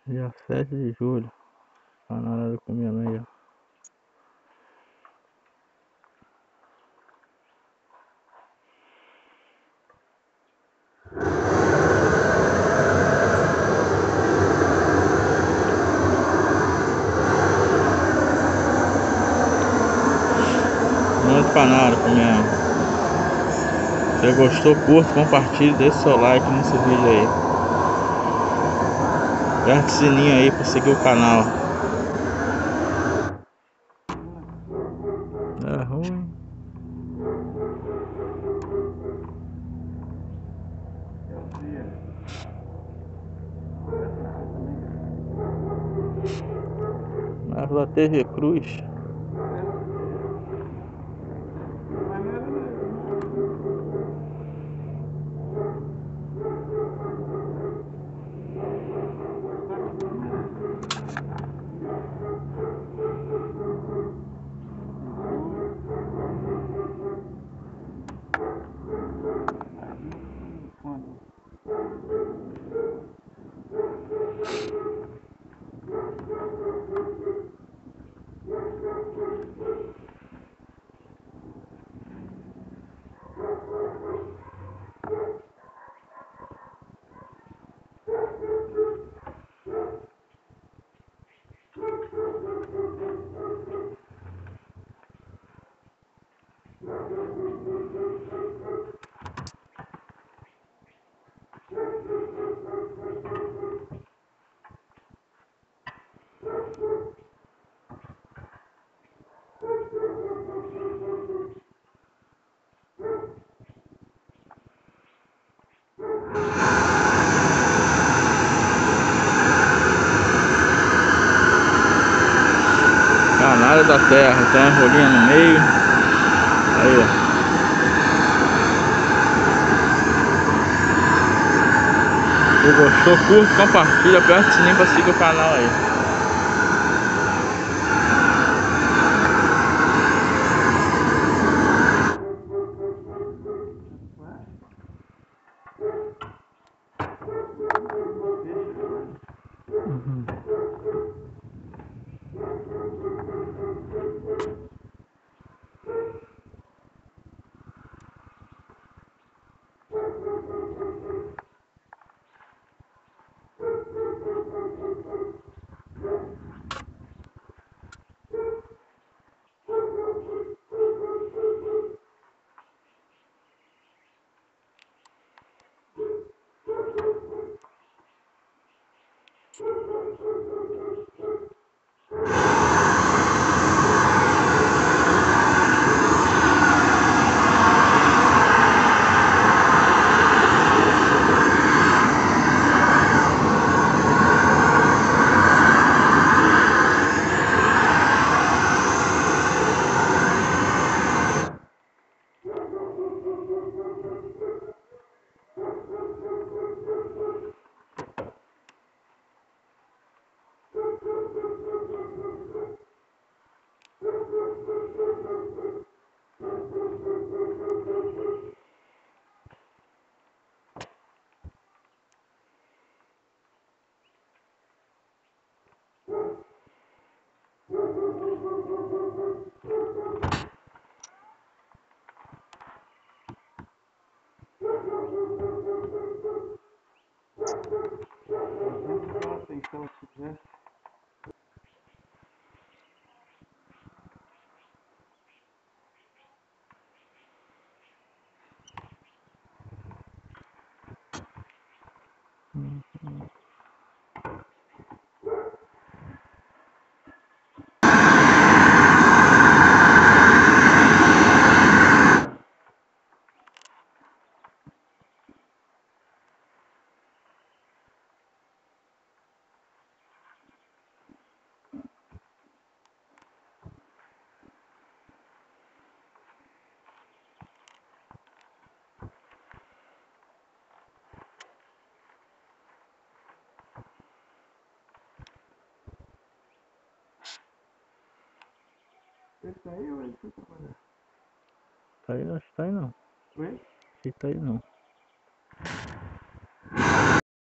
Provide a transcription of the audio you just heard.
Dia 7 de julho. Tá na hora de comendo aí, ó. Muito canal comendo. Se você gostou, curta, compartilhe, deixe seu like nesse vídeo aí. Aperte o sininho aí pra seguir o canal. É ruim. Mas da TV Cruz. Canário da Terra, tem uma rolinha no meio. Aí, ó. Se gostou, curte, compartilha, aperte o sininho pra seguir o canal aí. Ele tá aí ou ele foi trabalhar? Tá aí, acho que tá aí não. Oi? Ele tá aí não.